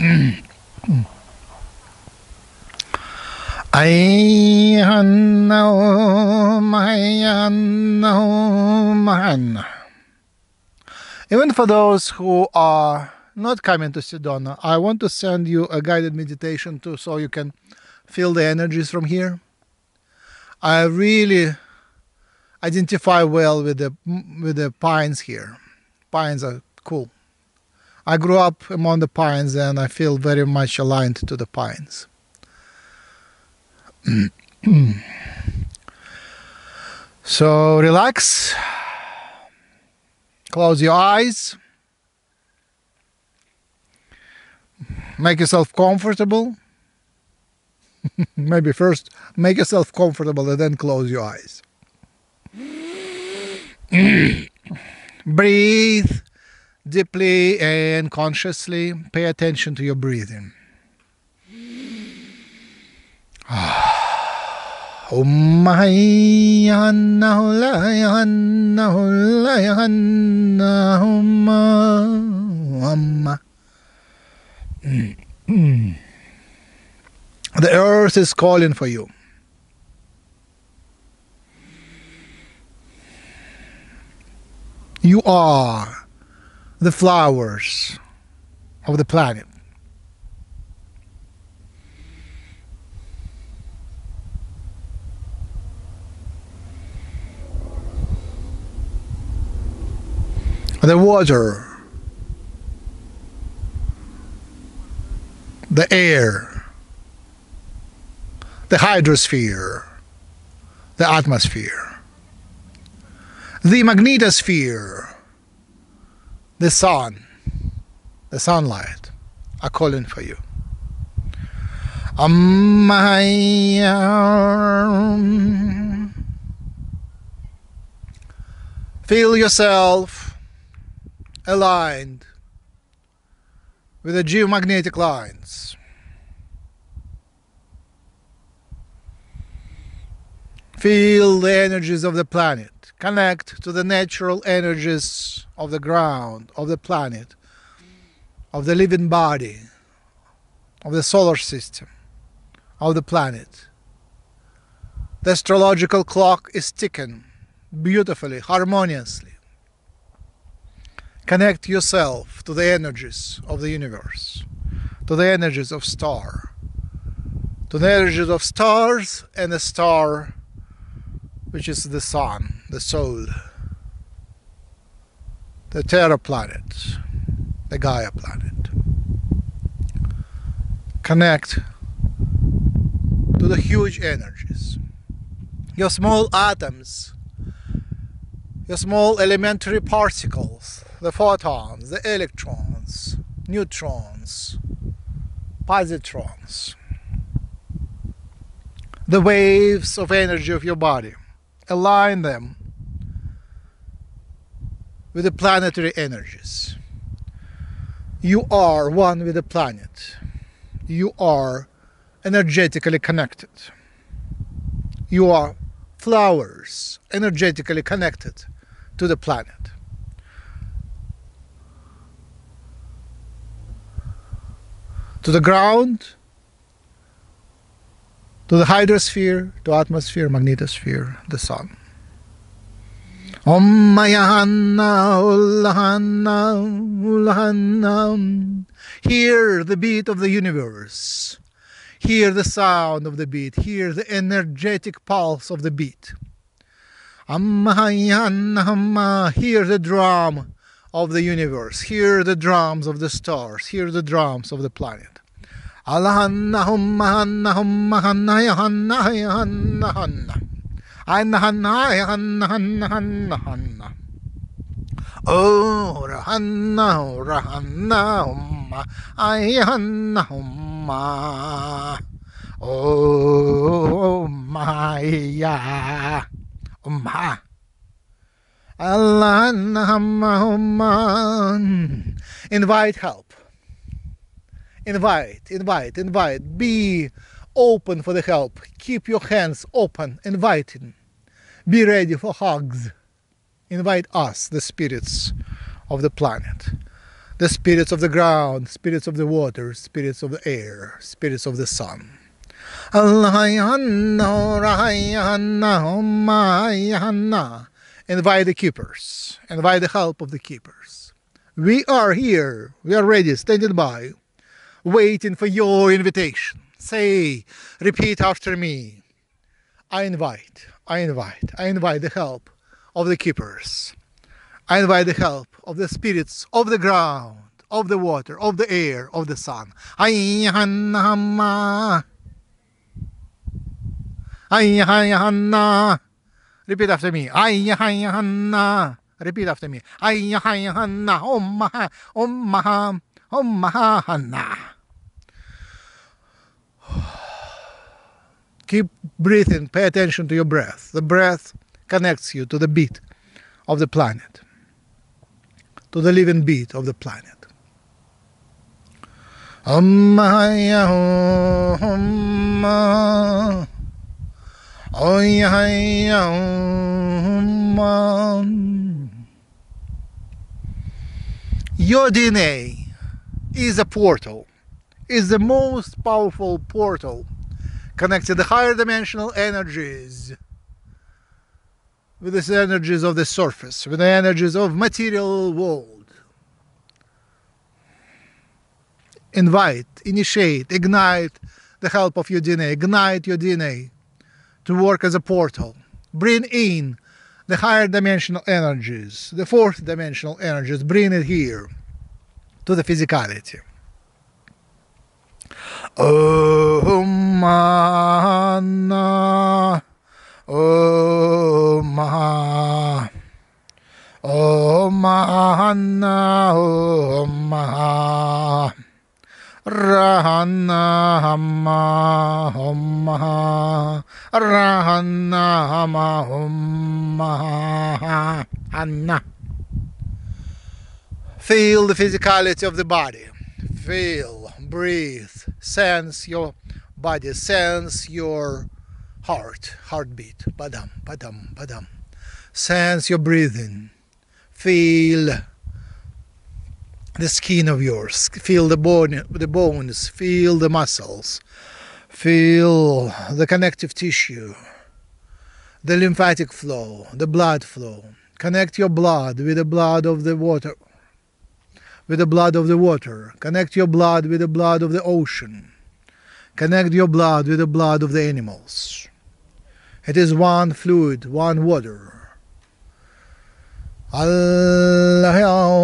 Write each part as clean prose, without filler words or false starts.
Even for those who are not coming to Sedona, I want to send you a guided meditation too, so you can feel the energies from here. I really identify well with the pines here. Pines are cool. I grew up among the pines and I feel very much aligned to the pines. So relax, close your eyes, make yourself comfortable. Maybe first make yourself comfortable and then close your eyes. Breathe deeply and consciously. Pay attention to your breathing. The earth is calling for you. You are the flowers of the planet. The water, the air, the hydrosphere, the atmosphere, the magnetosphere, the sun, the sunlight are calling for you. Feel yourself aligned with the geomagnetic lines. Feel the energies of the planet. Connect to the natural energies of the ground, of the planet, of the living body, of the solar system, of the planet. The astrological clock is ticking beautifully, harmoniously. Connect yourself to the energies of the universe, to the energies of star, to the energies of stars and the star, which is the sun, the soul, the Terra planet, the Gaia planet. Connect to the huge energies. Your small atoms, your small elementary particles, the photons, the electrons, neutrons, positrons, the waves of energy of your body. Align them with the planetary energies. You are one with the planet. You are energetically connected. You are flowers energetically connected to the planet. To the ground, to the hydrosphere, to atmosphere, magnetosphere, the sun. Om Mayahanna Ullahanna Ullahanna. Hear the beat of the universe. Hear the sound of the beat. Hear the energetic pulse of the beat. Ammahayanna. Hear the drum of the universe. Hear the drums of the stars. Hear the drums of the planet. Allahanna hummahanna hummahanna yahanna yahanna hanna. Annahanna yahanna hanna hanna hanna. Oh rahanna rahanna humma ayahanna humma. Oh maya umma. Allahanna humma humma. Invite help. Invite. Be open for the help. Keep your hands open, inviting. Be ready for hugs. Invite us, the spirits of the planet, the spirits of the ground, spirits of the water, spirits of the air, spirits of the sun. Invite the keepers, invite the help of the keepers. We are here, we are ready, standing by, waiting for your invitation. Say, repeat after me. I invite the help of the keepers. I invite the help of the spirits of the ground, of the water, of the air, of the sun. Repeat after me. Repeat after me. Keep breathing. Pay attention to your breath. The breath connects you to the beat of the planet, to the living beat of the planet. Your DNA is a portal, is the most powerful portal connecting the higher dimensional energies with the energies of the surface, with the energies of material world. Invite, initiate, ignite the help of your DNA, ignite your DNA to work as a portal. Bring in the higher dimensional energies, the fourth dimensional energies, bring it here to the physicality. Om Mana, Om Maha, Om Mahana, Om Maha, Rahana Hama, Om Maha, Rahana Hama, Om Maha, Anna. Feel the physicality of the body. Feel, breathe, sense your body, sense your heartbeat. Badam, badam, badam. Sense your breathing. Feel the skin of yours. Feel the bones. Feel the muscles. Feel the connective tissue. The lymphatic flow, the blood flow. Connect your blood with the blood of the water. With the blood of the water. Connect your blood with the blood of the ocean. Connect your blood with the blood of the animals. It is one fluid, one water. Allah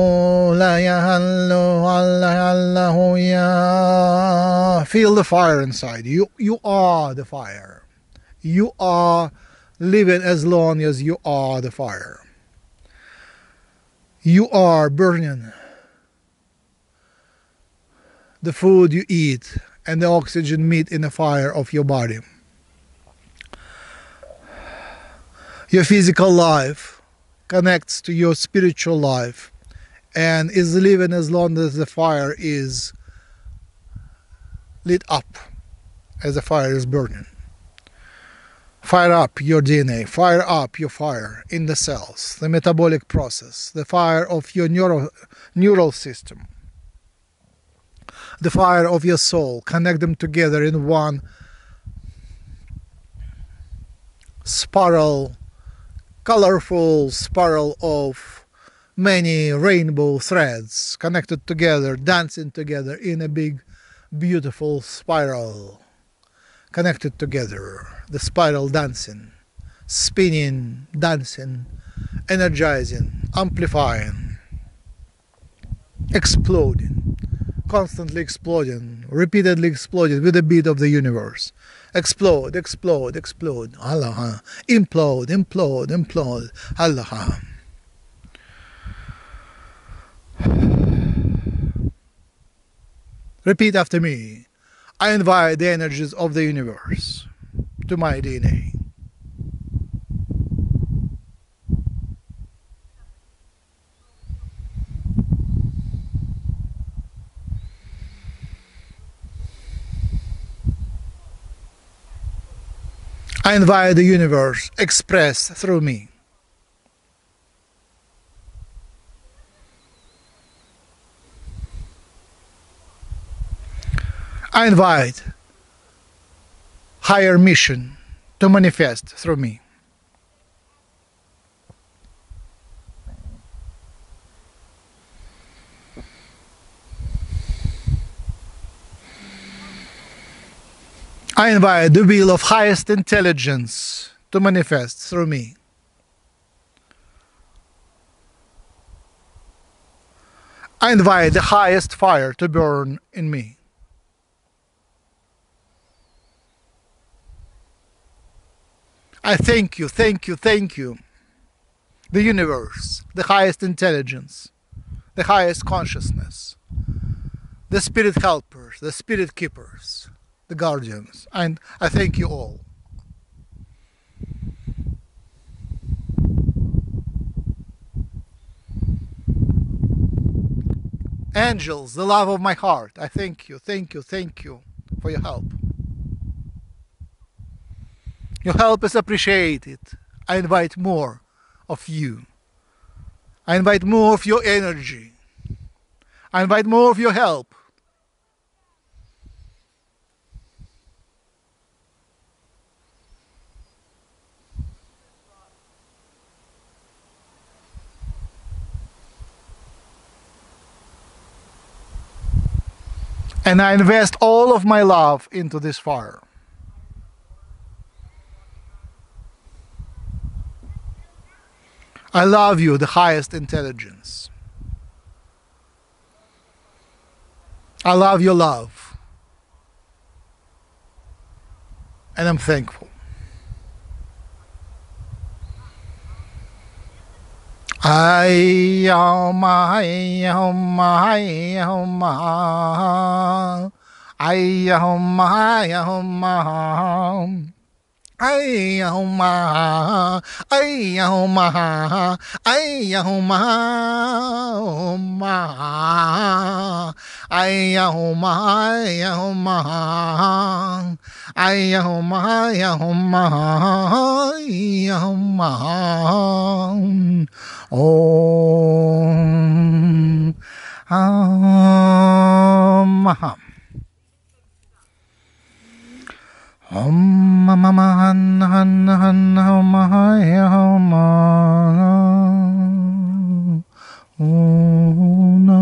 Allah. Feel the fire inside. You are the fire. You are living as long as you are the fire. You are burning the food you eat and the oxygen meet in the fire of your body. Your physical life connects to your spiritual life and is living as long as the fire is lit up, as the fire is burning. Fire up your DNA, fire up your fire in the cells, the metabolic process, the fire of your neural system, the fire of your soul. Connect them together in one spiral, colorful spiral of many rainbow threads connected together, dancing together in a big, beautiful spiral. Connected together, the spiral dancing, spinning, dancing, energizing, amplifying, exploding, constantly exploding, repeatedly exploding with the beat of the universe. Explode, explode, explode. Allah. Implode, implode, implode. Allah. Repeat after me. I invite the energies of the universe to my DNA. I invite the universe expressed through me. I invite higher mission to manifest through me. I invite the will of highest intelligence to manifest through me. I invite the highest fire to burn in me. I thank you, thank you, thank you. The universe, the highest intelligence, the highest consciousness, the spirit helpers, the spirit keepers, the guardians, and I thank you all. Angels, the love of my heart, I thank you, thank you, thank you for your help. Your help is appreciated. I invite more of you. I invite more of your energy. I invite more of your help. And I invest all of my love into this fire. I love you, the highest intelligence. I love your love. And I'm thankful. I am I am I am I am I am Ayahuma, Ayahuma, Ayahuma, Ayahuma, Ayahuma, Ayahuma, Ayahuma, Ayahuma, Om, Aham. Om mama han han han hum hai hum una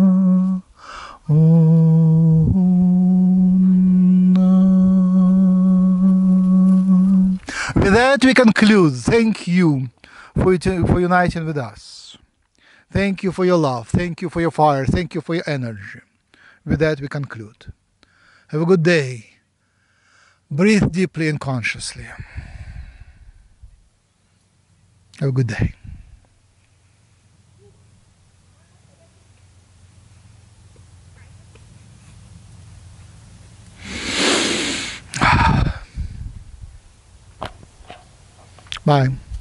una. With that we conclude. Thank you for uniting with us. Thank you for your love. Thank you for your fire. Thank you for your energy. With that we conclude. Have a good day. Breathe deeply and consciously. Have a good day. Bye.